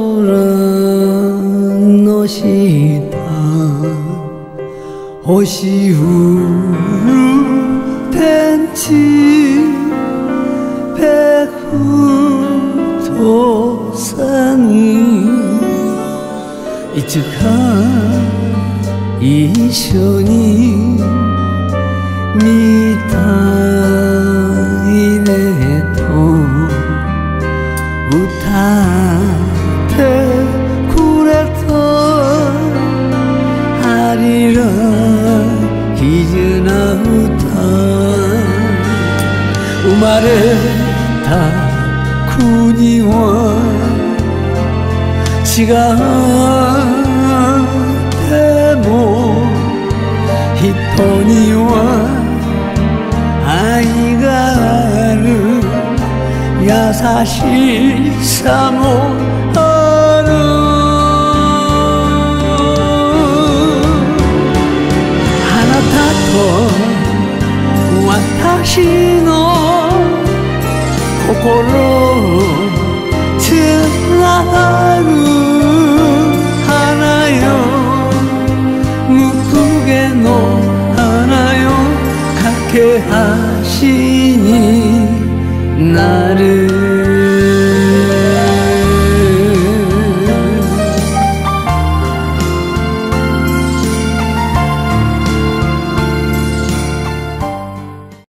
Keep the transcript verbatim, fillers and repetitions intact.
の下星降る天地ペクトさにいつか一緒に見たいねと歌ってくれたハリラ絆歌生まれた国は違っても人には愛がある優しさも